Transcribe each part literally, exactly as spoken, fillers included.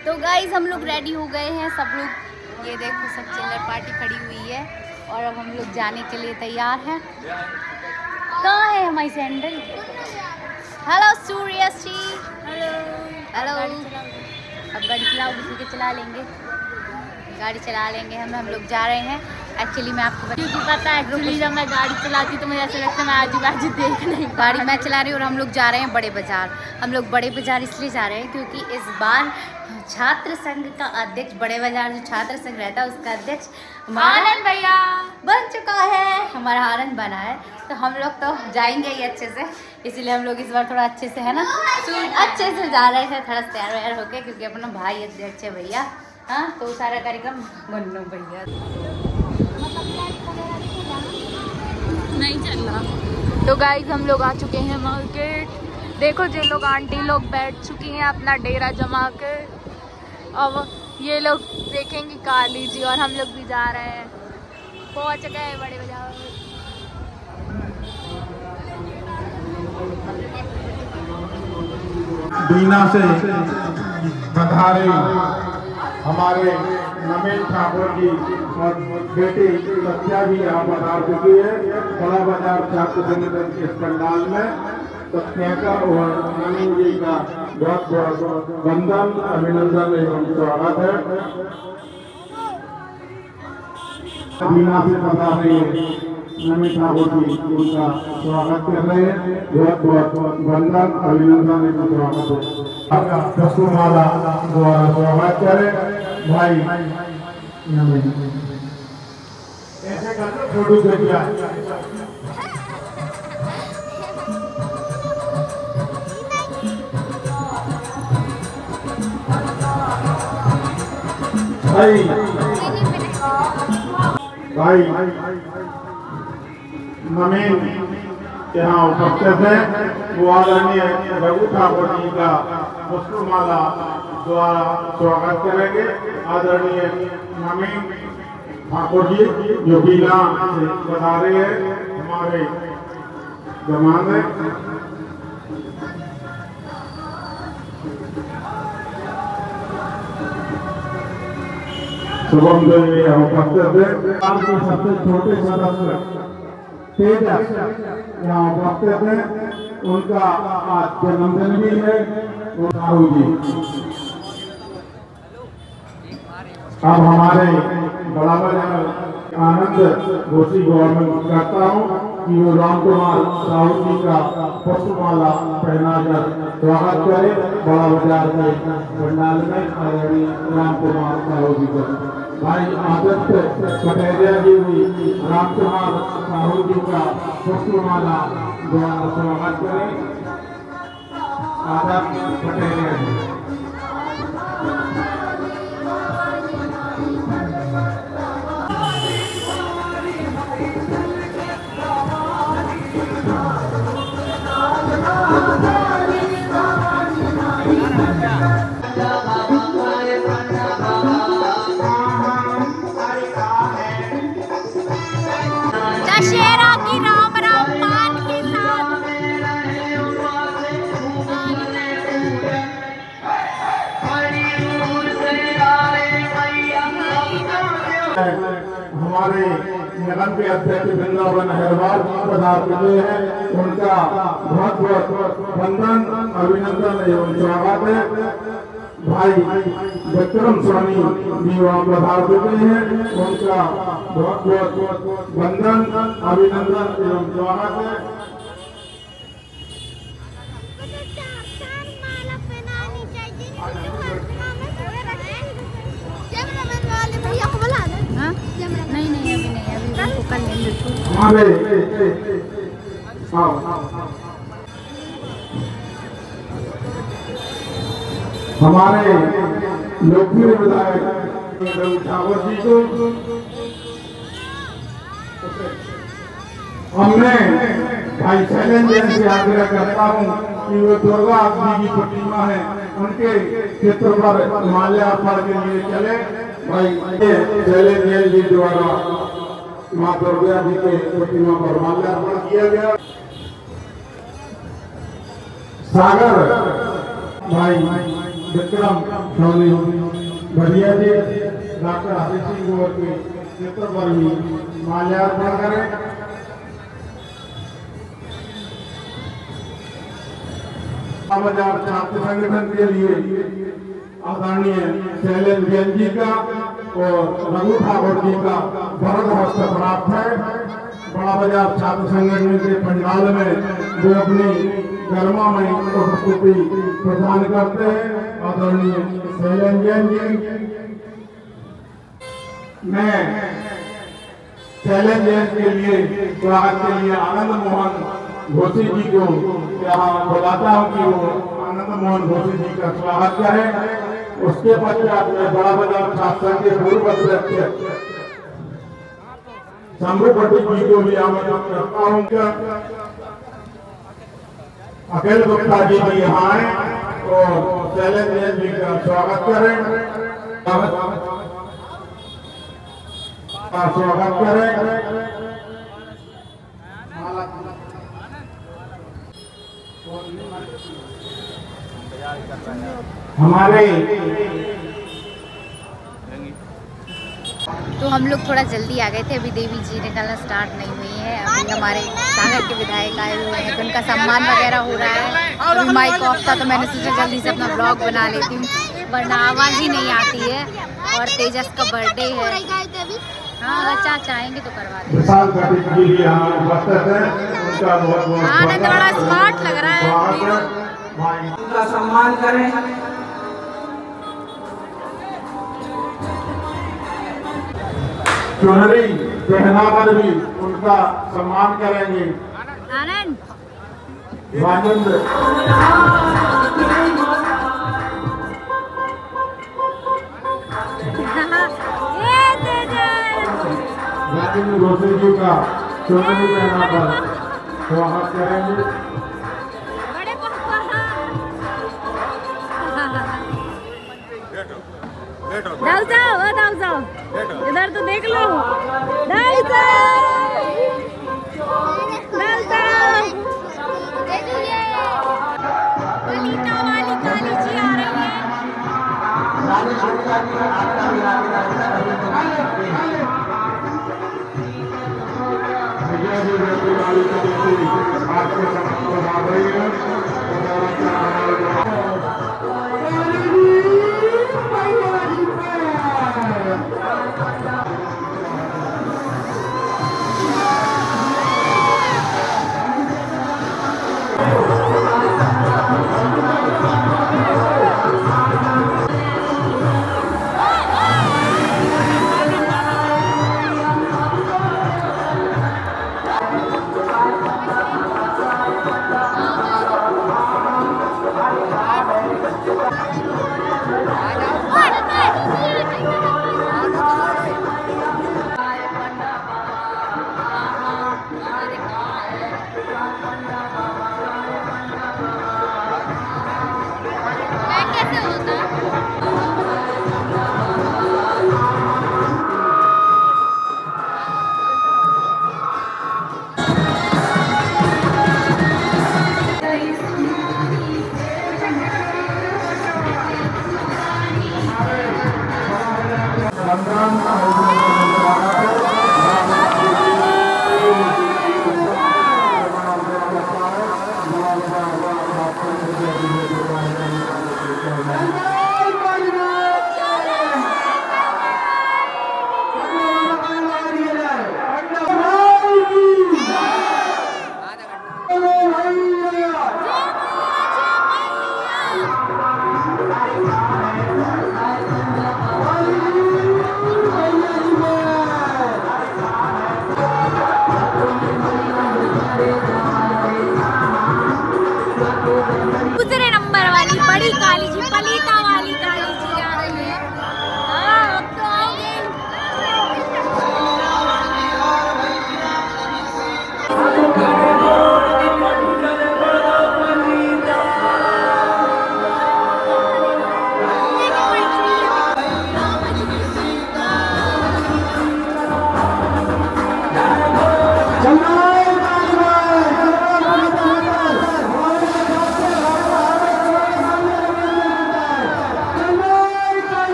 तो गाइस हम लोग रेडी हो गए हैं सब लोग, ये देखो सब चिल्लर पार्टी खड़ी हुई है और अब हम लोग जाने के लिए तैयार हैं। कहाँ है हमारी sandal? Hello Suryashree. Hello hello. अब गाड़ी चलाओ, किसी के चला लेंगे, गाड़ी चला लेंगे हम हम लोग जा रहे हैं। एक्चुअली मैं आपको क्योंकि पता है एक्चुअली जब मैं गाड़ी चलाती तो मुझे ऐसा लगता है मैं आजू बाजू देख नहीं, गाड़ी मैं चला रही हूँ और हम लोग जा रहे हैं बड़े बाजार। हम लोग बड़े बाजार इसलिए जा रहे हैं क्योंकि इस बार छात्र संघ का अध्यक्ष, बड़े बाजार जो छात्र संघ रहता है उसका अध्यक्ष आनंद भैया बन चुका है, हमारा आनंद बना है। तो हम लोग तो जाएंगे ही अच्छे से, इसीलिए हम लोग इस बार थोड़ा अच्छे से है ना अच्छे से जा रहे थे, थोड़ा तैयार वैयार होके, क्योंकि अपना भाई अध्यक्ष है भैया। हाँ तो सारा कार्यक्रम बनो भैया नहीं चल रहा। तो गाइस हम लोग आ चुके हैं मार्केट। देखो जो लोग आंटी लोग बैठ चुकी हैं अपना डेरा जमा के, अब ये लोग देखेंगे काली जी और हम लोग भी जा रहे हैं, पहुंच गए बड़े बाजार। बीना से बधारे हमारे नमेश ठाकुर जी और बेटी सत्या भी यहाँ पधार चुकी है बड़ा बाजार छात्र संघ के इस पंडाल में। सत्या का और नमेश जी का बहुत बहुत वंदन, अभिनंदन एवं स्वागत है। बीना से पधारे नमेश ठाकुर जी उनका स्वागत कर रहे हैं, बहुत बहुत वंदन, अभिनंदन एवं स्वागत है। आपका पुष्पमाला द्वारा स्वागत करें भाई नमेश। ऐसे करके फोटो खींचा भाई भाई नमेश यहाँ उपस्थित है, वो आदरणीय रघु ठाकुर जी का पुष्पमाला द्वारा स्वागत करेंगे। आदरणीय नमेश ठाकुर जी जो बीना से बता रहे हैं हमारे जमान है। शुभम देव यहाँ उपस्थित है, आपके सबसे छोटे सदस्य तेजस यहाँ उपस्थित है, उनका आज जन्मदिन भी है। राहुल जी अब हमारे बड़ा बाजार आनंद घोषी गवर्नमेंट करता हूँ कि वो राम कुमार राहुल जी का पुष्पमाला पहनाकर स्वागत करे बड़ा बाजार के पंडाल में। आदरणीय राम कुमार राहुल जी का भाई आदित्य पटेरिया जी भी राम कुमार राहुल जी का पुष्पमाला द्वारा स्वागत करें। आदित्य पटेरिया जी दशहरा की राम राम पान के साथ हमारे निगम के अध्यक्ष वृंदावन अग्रवाल पधार चुके हैं, उनका बहुत बहुत वंदन, अभिनंदन एवं स्वागत है। भाई विक्रम स्वामी जी वहाँ पधार चुके हैं, उनका बहुत बहुत वंदन, अभिनंदन एवं स्वागत है। नहीं नहीं अभी नहीं, अभी उनको कर लेंगे। हमारे हमारे लोकप्रिय विधायक रघु ठाकुर जी को हमने भाई शैलेंद्र से आग्रह करता हूँ कि वो दुर्गा जी की प्रतिमा है, उनके चित्र पर माल्यार्पण के लिए चले। भाई शैलेंद्र जी द्वारा माँ दुर्गा जी के प्रतिमा पर माल्यार्पण किया गया। सागर भाई विक्रम सोनी बढ़िया जी डॉक्टर हरीश सिंह गोवर के नेतृत्व पर भी माल्यार्पण करें। बाजार छात्र संगठन के लिए आदरणीय शैलेंद्र जैन जी का और रघु ठाकुर जी का भरत हस्त प्राप्त है। बड़ा बाजार छात्र संगठन के पंडाल में जो अपनी गर्मामयी उपस्थिति प्रदान करते हैं आदरणीय शैलेंद्र जैन जी। मैं शैलेंद्र जैन के लिए स्वागत के लिए आनंद मोहन घोषी जी को यहाँ बुलाता हूँ कि वो आनंद मोहन घोषी जी का स्वागत करें। उसके पश्चात मैं बड़ा बाजार छात्र संघ के पूर्व अध्यक्ष शंभू पटेल जी को भी आमंत्रित करता हूँ। अखिल गुप्ता जी भी यहाँ आए और शैलेंद्र जैन जी का स्वागत करें स्वागत करें। हमारे तो हम लोग थोड़ा जल्दी आ गए थे, अभी देवी जी निकलना स्टार्ट नहीं हुई है। अभी हमारे सागर के विधायक आए हुए हैं तो उनका सम्मान वगैरह हो रहा है। अभी माइक ऑफ था तो मैंने सोचा जल्दी से अपना ब्लॉग बना लेती हूँ, वरना आवाज़ ही नहीं आती है। और तेजस का बर्थडे है। हाँ अगर चाचा आएंगे तो करवा देंगे। आनंद बड़ा स्मार्ट लग रहा है। उनका सम्मान करें। चुनरी पहनाकर भी उनका सम्मान करेंगे। आनंद राजेंद्र राजेंद्र घोषी जी का चुनरी पहनाकर स्वागत करेंगे। जाओ जाओ जाओ जाओ इधर तो देख लो। जाओ जाओ जाओ ललिता वाली काली जी आ रही है।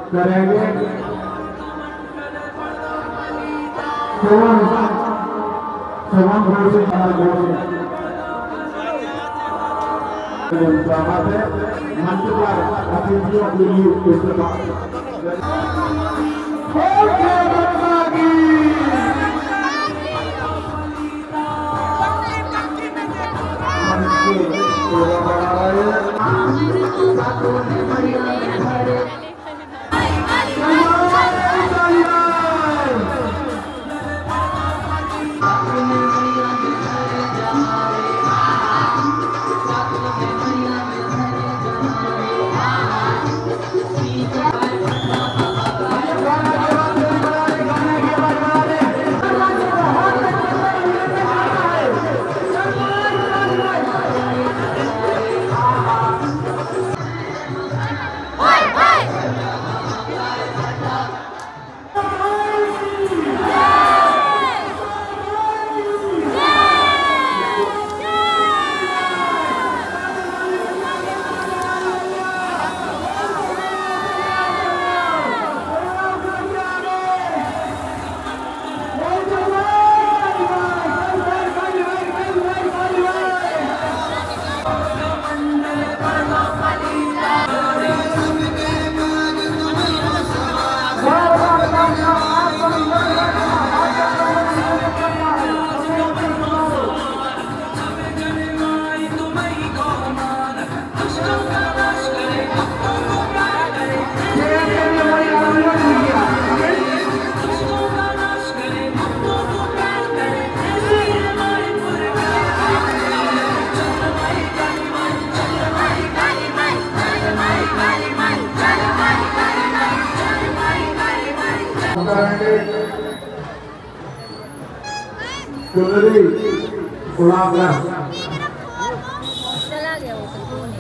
करेंगे। सुमन सुमन घोषी मंच पर अतिथियों के लिए चुनरी उड़ाकर चला गया वो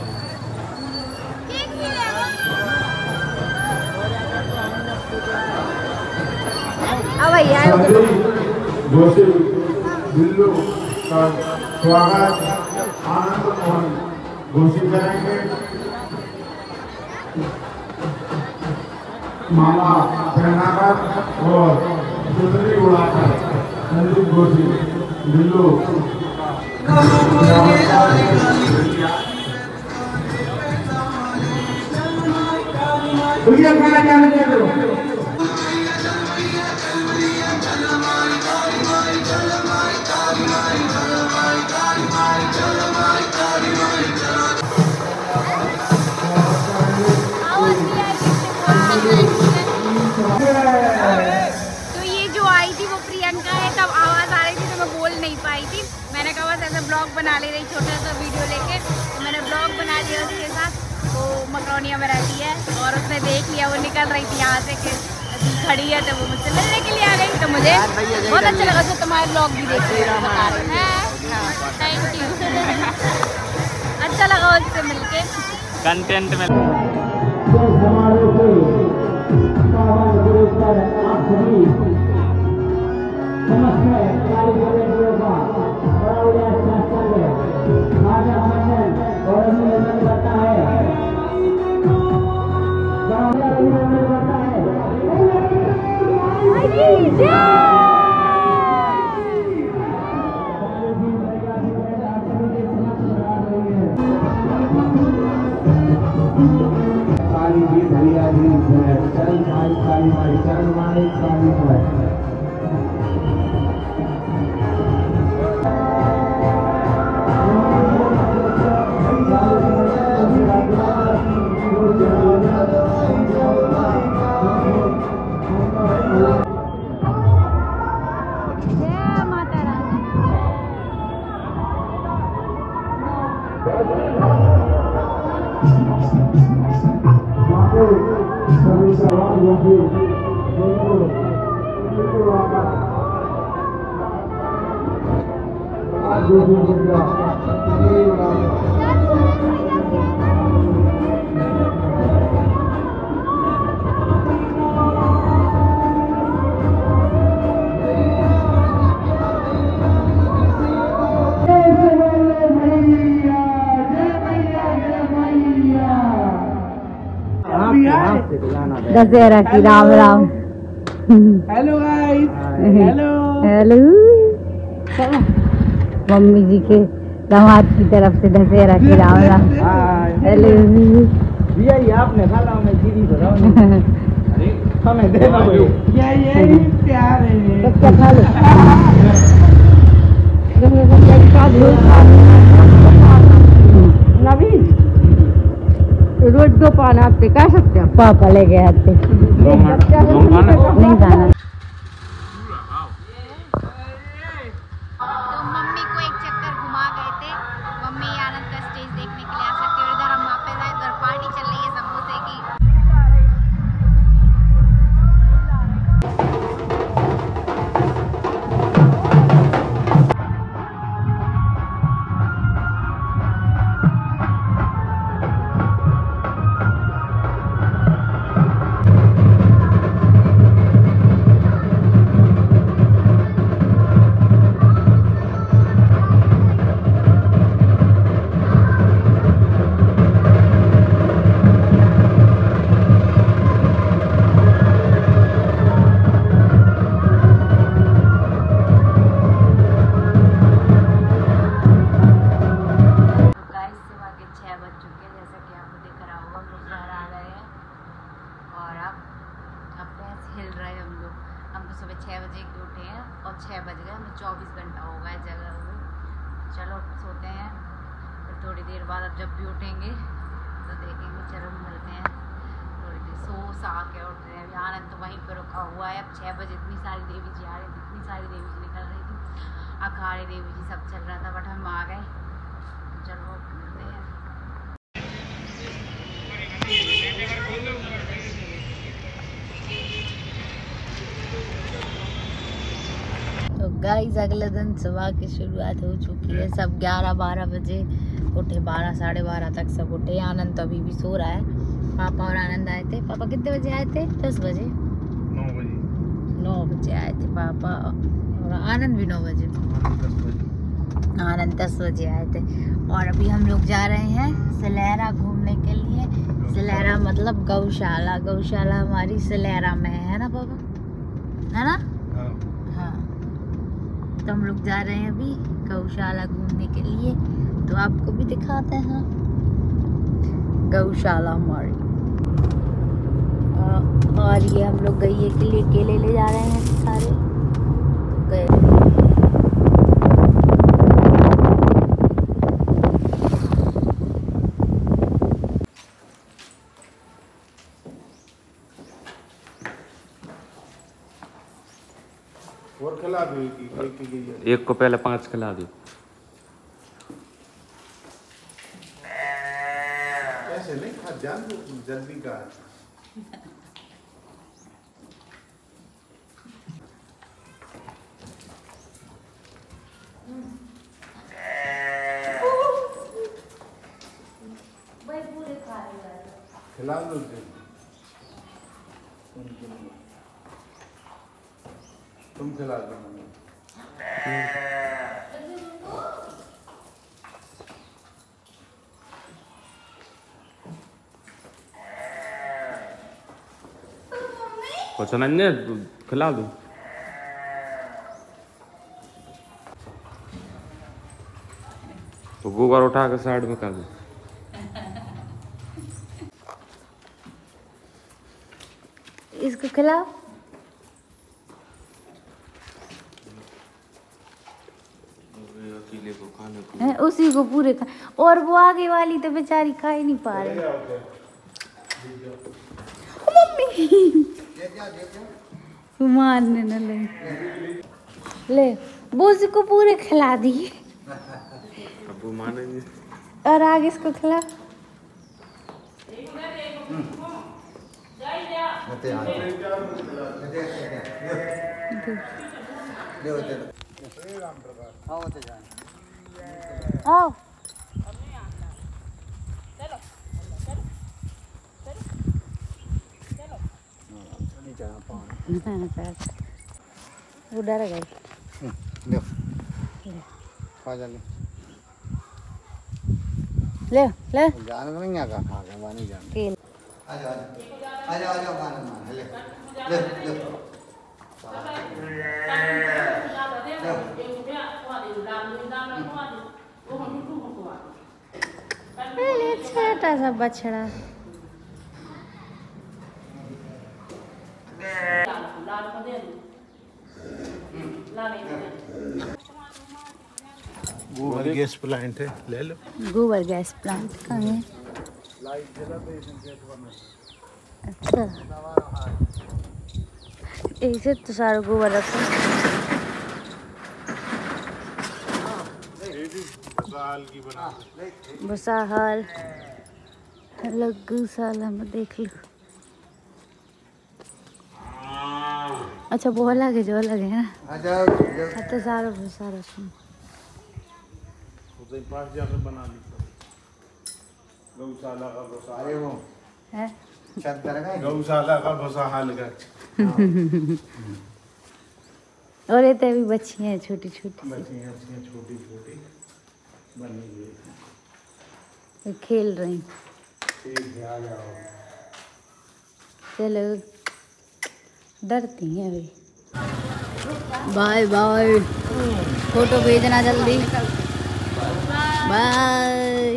अब भैया घोषी दिल्लू का स्वागत आनंद मोहन घोषी करेंगे। माला पहनाकर और चुनरी उड़ाकर संदीप घोषी दिल्लू भैया खाना क्या दो तो ये जो आई थी वो प्रियंका है। तब आवाज़ आ रही थी तो मैं बोल नहीं पाई थी। मैंने कहा बस ऐसे ब्लॉग बना ले रही छोटा सा वीडियो लेके, तो मैंने ब्लॉग बना लिया उसके साथ। वो मकरोनिया में रहती है और उसने देख लिया, वो निकल रही थी यहाँ से कि खड़ी है, तो वो मुझसे मिलने के लिए आ गई। तो मुझे बहुत अच्छा लगा तो तुम्हारे ब्लॉग भी देख रही है। थैंक यू अच्छा लगा उससे मिलके कंटेंट में। आप सभी समस्त कारीगरों का बड़ा बड़ा शासन है, राजा मंडल और अभिनंदन करता है, बड़ा बड़ा अभिनंदन करता है। काली जी भैया जी चरण माई काली माई चरण माई काली माई। दशहरा की Ram Ram. Hello guys, hello hello. Mummy ji के दामाद की तरफ से दशहरा की राम राम। हेलो भैया ये आपने खाला मैं दीदी बताओ अरे हमें दे दो ये ये प्यार है क्या खा लो नबी रोज दो पान आपसे कह सकते हैं पापा ले गए आते नहीं जाना। तो मम्मी को एक चक्कर घुमा गए थे। मम्मी आनंद का स्टेज देखने के लिए आ सकते हो। इधर हम वापस आए, इधर पार्टी चल रही है समोसे की। छः बज गए, हमें चौबीस घंटा हो गया जगह हुए। चलो सोते हैं, फिर थोड़ी देर बाद अब जब भी उठेंगे तो देखेंगे। चलो मिलते हैं थोड़ी देर। सो सा के उठ रहे हैं। आनंद तो वहीं पर रुका हुआ है। अब छः बजे इतनी सारी देवी जी आ रही थी, इतनी सारी देवी जी निकल रही थी, अखाड़े देवी जी सब चल रहा था, बट हम आ गए। चलो मिलते हैं। तो गाइस अगले दिन सुबह की शुरुआत हो चुकी है। सब ग्यारह बारह बजे उठे, बारह साढ़े बारह तक सब उठे। आनंद तो अभी भी सो रहा है। पापा और आनंद आए थे। पापा कितने बजे आए थे? दस बजे नौ बजे नौ बजे आए थे पापा, और आनंद भी नौ बजे आनंद दस बजे आए थे। और अभी हम लोग जा रहे हैं सलेरा घूमने के लिए। सलेरा मतलब गौशाला। गौशाला हमारी सलेरा में है ना पापा, है ना? हाँ, तो हम लोग जा रहे हैं अभी गौशाला घूमने के लिए। तो आपको भी दिखाते हैं गौशाला हमारी। और ये हम लोग गैये के लिए केले ले जा रहे हैं सारे गए। और खिला दो एक एक एक को पहले पांच खिला दो। ऐसे नहीं खा, जान दो जल्दी का। खिला दो तुम खिला दो। कुछ नहीं खिला दो। तो गोबर उठा के साइड में कर दो। इसको खिलाओ। अकेले को खाने को है, उसी को पूरे खा। और वो आगे वाली तो बेचारी खा ही नहीं पा रही। मम्मी मारने न ले ले, वो उसको पूरे खिला दिए। अब वो मानेंगे। और आगे इसको खिला। आओ वो डर गई। ले ले जाने नहीं आगा खा के वानी जान। आ जाओ आ जाओ आ जाओ मान मान ले ले ले पहले छोटा सा बछड़ा गोबर गैस प्लांट है, ले लो। गोबर गैस प्लांट कहाँ है? अच्छा ऐसे तो सारा गोबर रखा बसाहाल लगू साला में देख लो। अच्छा वो अलग है, जो अलग है ना। आ जाओ तो सारा बहुत सारा सुन पास जाकर बना ली गौशाला का बसा अरे वो है छत पर लगाए गौशाला का बसा हाल का और ये तो अभी बच्चियाँ हैं छोटी छोटी बच्चियां बच्चियां छोटी छोटी बनी हुई वो खेल रही। ठीक है, आ जाओ। चलो डरती हैं अभी। बाय बाय, फोटो भेजना जल्दी। Bye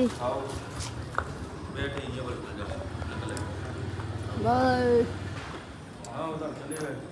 bye.